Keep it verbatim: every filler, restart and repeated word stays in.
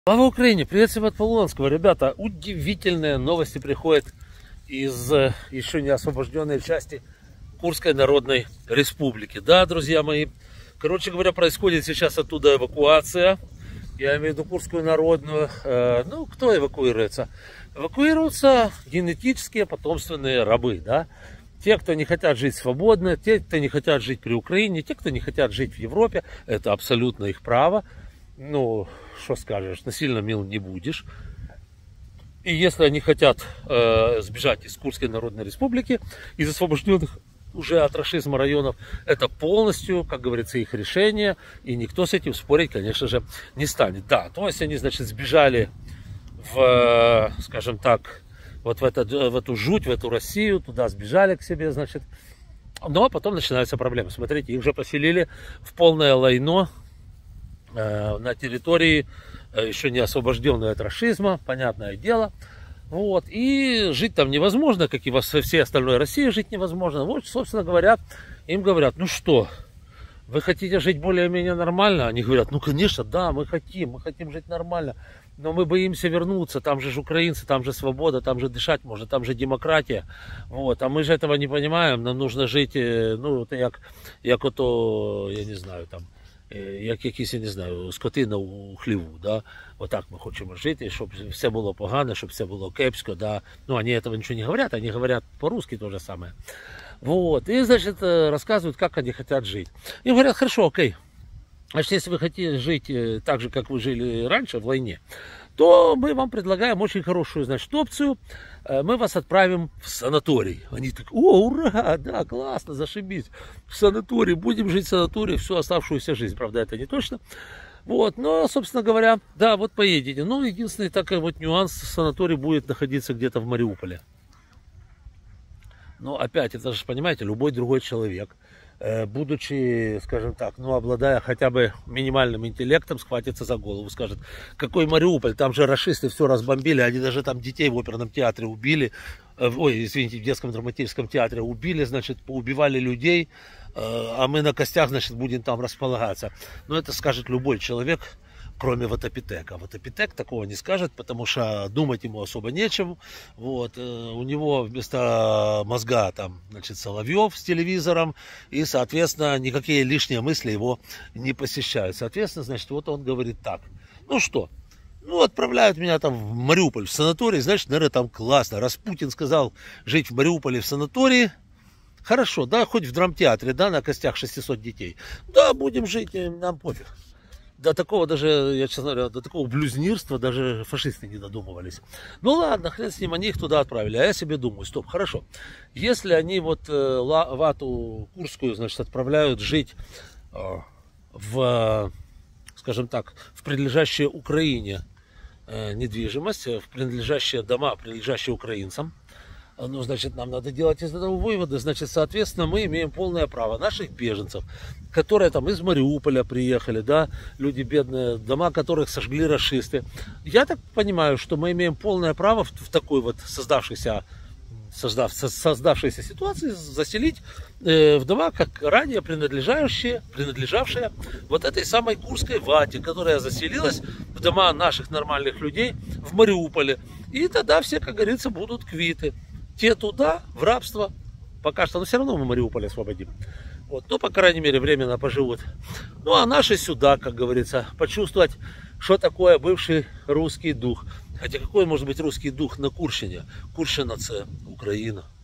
Слава Украине! Приветствую от Полонского. Ребята, удивительные новости приходят из еще не освобожденной части Курской Народной Республики. Да, друзья мои, короче говоря, происходит сейчас оттуда эвакуация. Я имею в виду Курскую Народную. Ну, кто эвакуируется? Эвакуируются генетические потомственные рабы, да? Те, кто не хотят жить свободно, те, кто не хотят жить при Украине, те, кто не хотят жить в Европе, это абсолютно их право. Ну, что скажешь, насильно мил не будешь. И если они хотят э, сбежать из Курской Народной Республики, из освобожденных уже от рашизма районов, это полностью, как говорится, их решение, и никто с этим спорить, конечно же, не станет. Да, то есть они, значит, сбежали в, скажем так, вот в, это, в эту жуть, в эту Россию, туда сбежали к себе, значит. Но потом начинаются проблемы. Смотрите, их же поселили в полное лайно на территории, еще не освобожденной от рашизма, понятное дело. Вот. И жить там невозможно, как и во всей остальной России жить невозможно. Вот, собственно говоря, им говорят, ну что, вы хотите жить более-менее нормально? Они говорят, ну конечно, да, мы хотим, мы хотим жить нормально, но мы боимся вернуться, там же украинцы, там же свобода, там же дышать можно, там же демократия. Вот. А мы же этого не понимаем, нам нужно жить, ну, як, як ото, я не знаю, там, як якісь, я не знаю, скотина у хліву, да? Отак ми хочемо жити, щоб все було погано, щоб все було кепсько, да? Ну, они этого ничего не говорят, они говорят по-русски то же самое. Вот, и, значит, рассказывают, как они хотят жить. И говорят, хорошо, окей, значит, если вы хотите жить так же, как вы жили раньше, в войне, то мы вам предлагаем очень хорошую, значит, опцию. Мы вас отправим в санаторий. Они так, о, ура, да, классно, зашибись. В санаторий, будем жить в санатории всю оставшуюся жизнь. Правда, это не точно. Вот, но, собственно говоря, да, вот поедете. Но единственный такой вот нюанс, санаторий будет находиться где-то в Мариуполе. Но опять, это же, понимаете, любой другой человек, будучи, скажем так, ну, обладая хотя бы минимальным интеллектом, схватится за голову, скажет, какой Мариуполь, там же рашисты все разбомбили, они даже там детей в оперном театре убили, ой, извините, в детском драматическом театре убили, значит, поубивали людей, а мы на костях, значит, будем там располагаться. Но это скажет любой человек, кроме Ватапитека. Ватапитек такого не скажет, потому что думать ему особо нечем. Вот. У него вместо мозга там, значит, Соловьев с телевизором, и, соответственно, никакие лишние мысли его не посещают. Соответственно, значит, вот он говорит так. Ну что, ну отправляют меня там в Мариуполь, в санаторий, значит, наверное, там классно. Раз Путин сказал жить в Мариуполе в санатории, хорошо, да, хоть в драмтеатре, да, на костях шестисот детей. Да, будем жить, нам пофиг. До такого даже, я честно говоря, до такого блюзнирства даже фашисты не додумывались. Ну ладно, хрен с ним, они их туда отправили. А я себе думаю, стоп, хорошо. Если они вот э, вату Курскую, значит, отправляют жить э, в, скажем так, в принадлежащие Украине э, недвижимость, в принадлежащие дома, принадлежащие украинцам, ну, значит, нам надо делать из этого выводы. Значит, соответственно, мы имеем полное право наших беженцев, которые там из Мариуполя приехали, да, люди бедные, дома которых сожгли рашисты. Я так понимаю, что мы имеем полное право в, в такой вот создавшейся, создав, создавшейся ситуации заселить э, в дома, как ранее принадлежащие, принадлежавшие вот этой самой Курской вате, которая заселилась в дома наших нормальных людей в Мариуполе. И тогда все, как говорится, будут квиты. Те туда, в рабство, пока что, но все равно мы Мариуполь освободим. Вот, ну, по крайней мере, временно поживут. Ну, а наши сюда, как говорится, почувствовать, что такое бывший русский дух. Хотя какой может быть русский дух на Курщине? Курщина — это Украина.